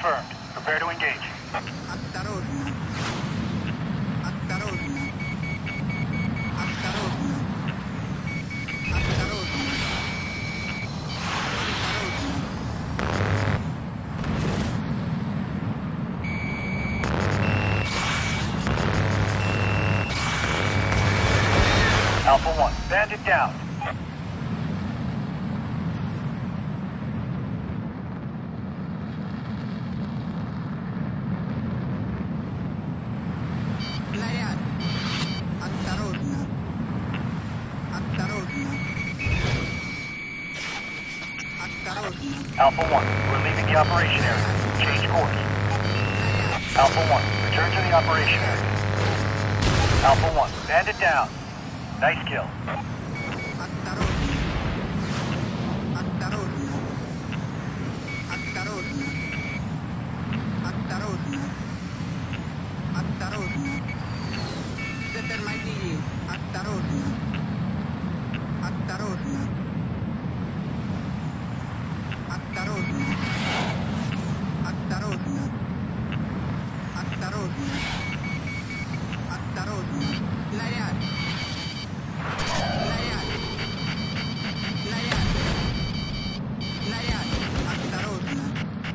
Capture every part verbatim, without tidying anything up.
confirmed. Prepare to engage. Осторожно. Осторожно. Осторожно. Осторожно. Alpha one, bandit down. Снаряд. Осторожно. Осторожно. Осторожно. Alpha one, we're leaving the operation area. Change course. Alpha one, return to the operation area. Alpha one, bandit down. Nice kill. Осторожно. Осторожно. Осторожно. Осторожно. Осторожно. Затормозили. Осторожно. Осторожно. Осторожно. Осторожно. Осторожно. Осторожно. Снаряд. Снаряд. Снаряд. Снаряд. Осторожно.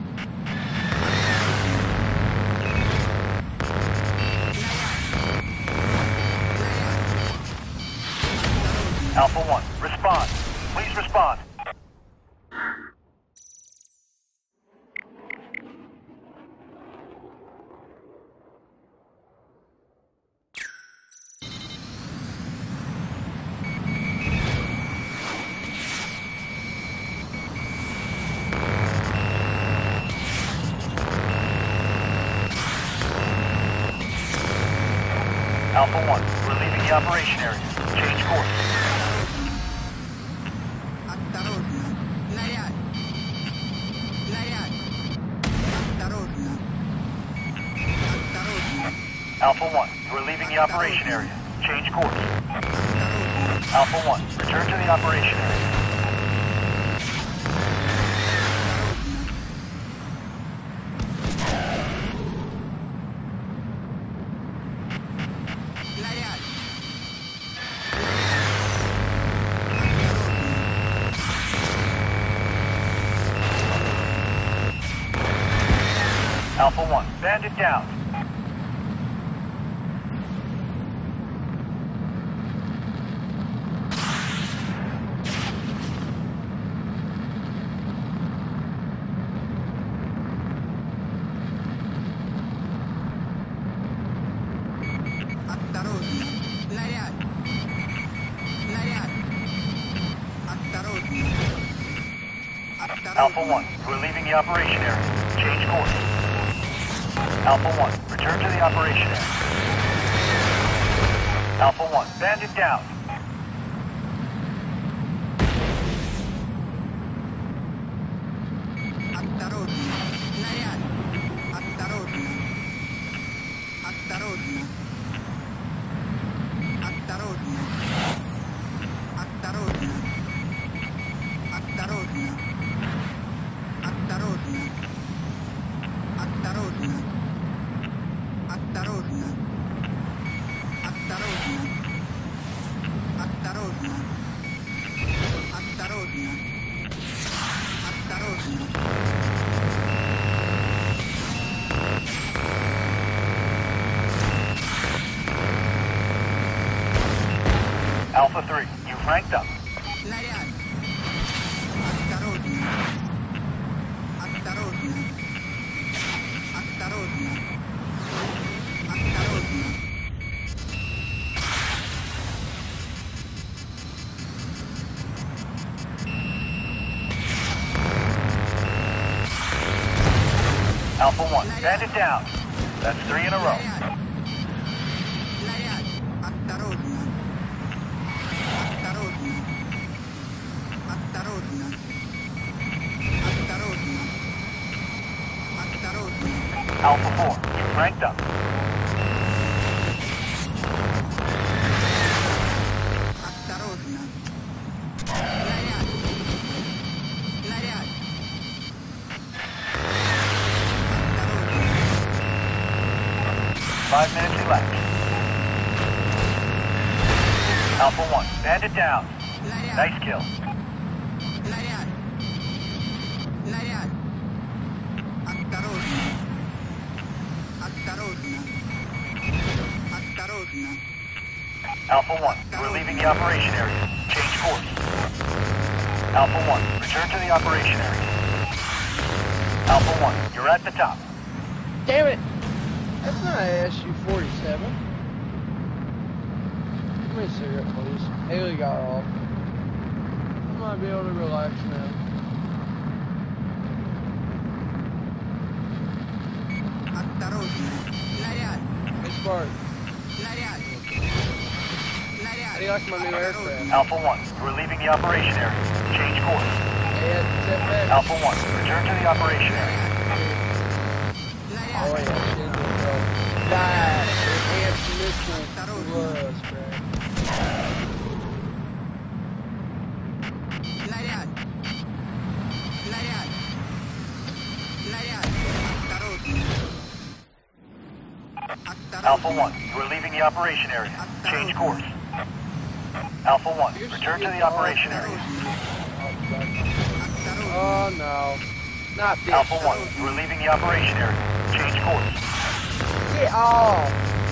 Alpha one, respond. Please respond. Alpha one, we're leaving the operation area. Change course. Осторожно. Снаряд. Снаряд. Осторожно. Осторожно. Alpha one, we're leaving the operation area. Change course. Осторожно. Alpha one, return to the operation area. Снаряд. Alpha one, bandit down. Осторожно. Снаряд. Снаряд. Осторожно. Alpha Осторожно. one, we're leaving the operation area. Change course. Alpha one, return to the operation area. Alpha one, bandit down. Осторожно. Снаряд. Осторожно. Осторожно. Осторожно. Осторожно. Осторожно. Осторожно. Осторожно. Осторожно. Осторожно. Осторожно. Осторожно. Осторожно. Alpha three, you've ranked up. Снаряд. Осторожно. Осторожно. Осторожно. Осторожно. Alpha one, bandit down. That's three in a row. Снаряд. Осторожно. Осторожно. Осторожно. Осторожно. Осторожно. Alpha four, you've ranked up. Осторожно. Снаряд. Снаряд. Five minutes elapsed. Alpha one, bandit down. Nice kill. Снаряд. Снаряд. Осторожно. Осторожно. Осторожно. Alpha one, we're leaving the operation area. Change course. Alpha one, return to the operation area. Alpha one, you're at the top. Damn it! That's not an S U forty-seven. Give me a cigarette, please. Haley got off. I might be able to relax now. Осторожно. Снаряд. Hey, Spark. Снаряд. How do you like my new aircraft? Alpha one, we're leaving the operation area. Change course. Yeah, it's that Alpha one, return to the operation area. Oh yeah, shit, bro. Die. Enhanced missile gloves, bro. Снаряд. Снаряд. Снаряд. Осторожно. Осторожно. Alpha one, we're leaving the operation area. Change course. Alpha one, return to the operation area. Oh no. Not this. Alpha one, we're leaving the operation area. Change course. Get off.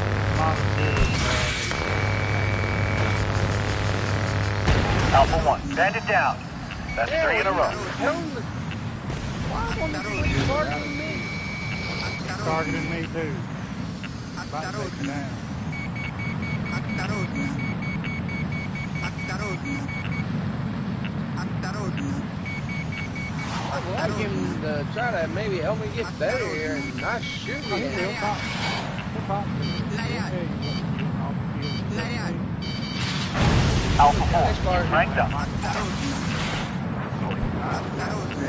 Alpha one, bandit down. That's three in a row. Why won't you targeting me? Targeting me too. About to take me down. Осторожно. Осторожно. Осторожно. I'd like him to try to maybe help me get better here and not shoot me. He'll talk. He'll talk to me. He'll tell you what I'll be able to Снаряд. Alpha Thanks, four, Mark. ranked up. Осторожно. Осторожно.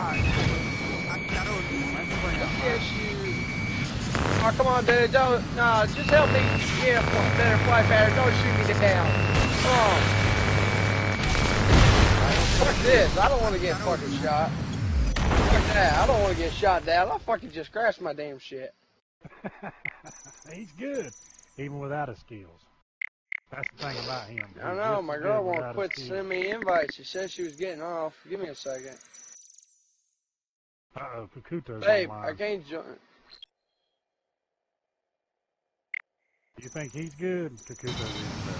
Осторожно. Yes, you. Oh, come on, dude. Don't. No, just help me get a better flight pattern. Don't shoot me down. Come on. Fuck this. I don't want to get fucking shot. Fuck that. I don't want to get shot down. I fucking just crashed my damn shit. He's good, even without his skills. That's the thing about him. I He's know. just My as girl good won't without quit his sending skills. me invites. She said she was getting off. Give me a second. Uh-oh, Kakuto's Babe, online. I can't join. You think he's good? Kakuto's even better.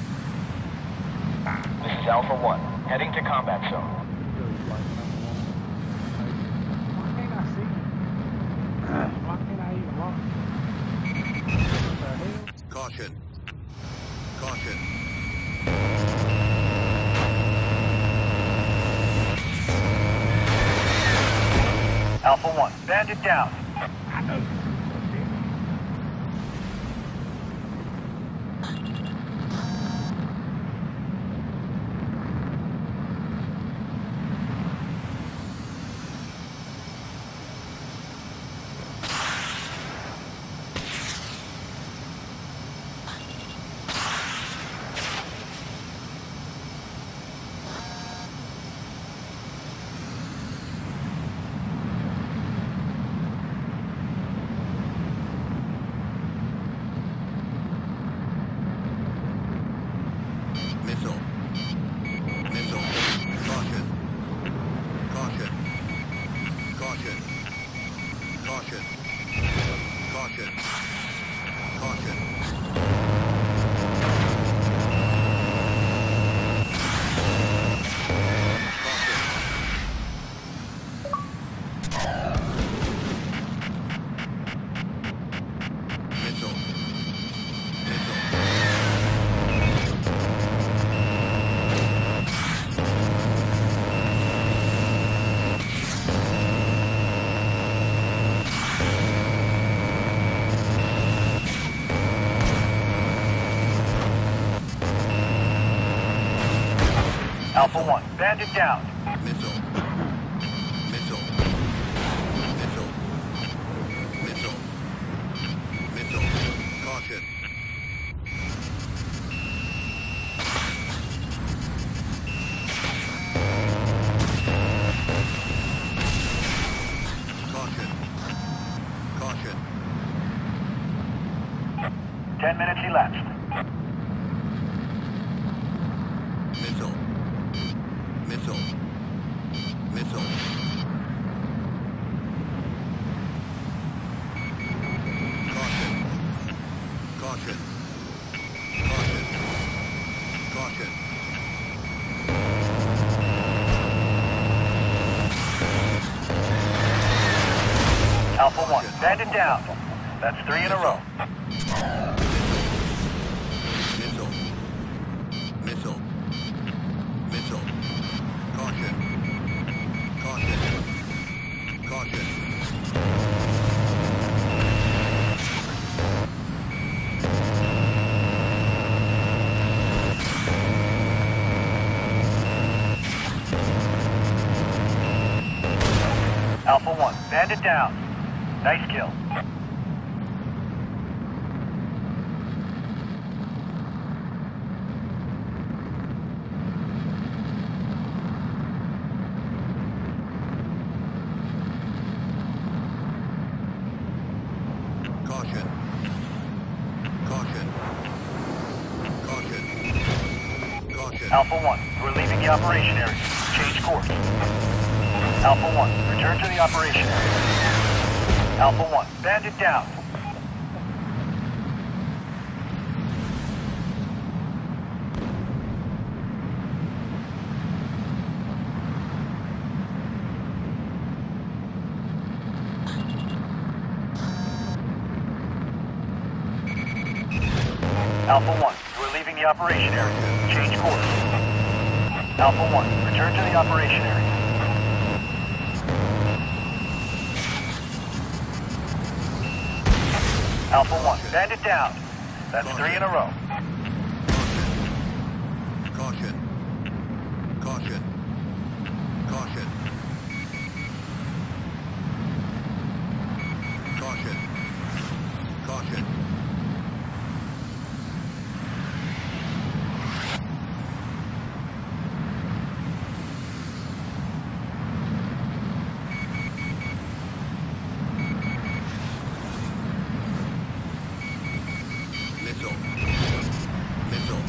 This is Alpha one, heading to combat zone. Kakuto's like number one. Why can't I see him? Why can't I even watch him? What the hell? Caution. Caution. Alpha one, bandit down. I know. Missile. Missile. Caution. Caution. Caution. Caution. Caution. Caution. Missile. Missile. Alpha one, bandit down. Missile. Missile. Missile. Missile. Missile. Caution. Caution. Caution. Ten minutes elapsed. Missile. Missile. Missile. Caution. Caution. Caution. Caution. Alpha one, bandit down. That's three in a row. Missile. Missile. Missile. Caution. Caution. Caution. Alpha one, bandit down. Nice kill. Caution. Caution. Caution. Caution. Alpha one, we're leaving the operation area. Change course. Alpha one, return to the operation area. Alpha one, bandit down. Alpha one, we're leaving the operation area. Change course. Alpha one, return to the operation area. Alpha one, bandit down. That's three in a row. Caution. Caution. Caution. Caution. Caution. Missile. Missile.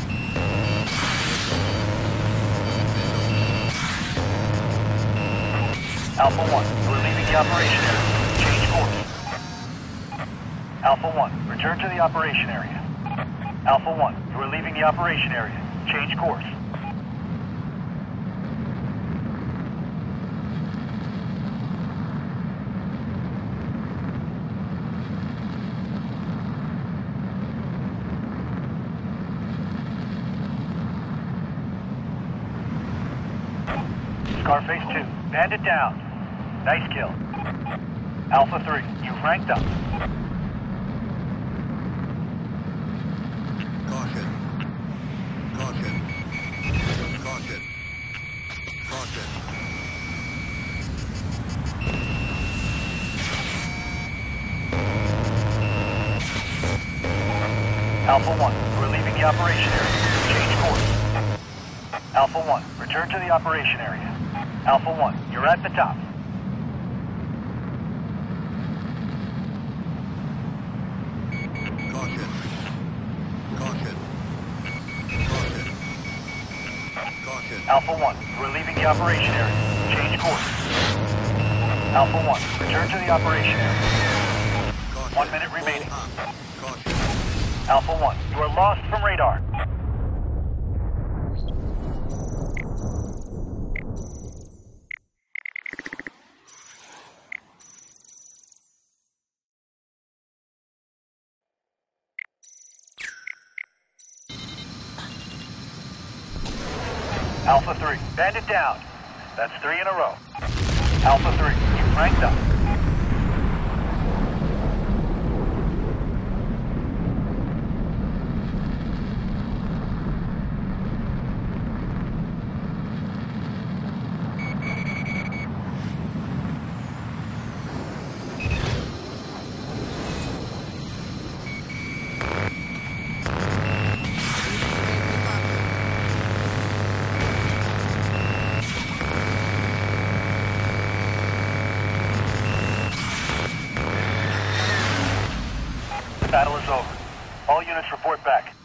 Alpha one, we're leaving the operation area. Change course. Alpha one, return to the operation area. Alpha one, we're leaving the operation area. Change course. Scarface two, bandit down. Nice kill. Alpha three, you've ranked up. Caution. Caution. Caution. Caution. Alpha one, we're leaving the operation area. Change course. Alpha one, return to the operation area. Alpha one, you're at the top. Caution. Caution. Caution. Caution. Alpha one, we're leaving the operation area. Change course. Alpha one, return to the operation area. Caution. One minute remaining. Full up. Caution. Alpha one, you are lost from radar. Alpha three, bandit down. That's three in a row. Alpha three, you've ranked up. Battle is over. All units report back.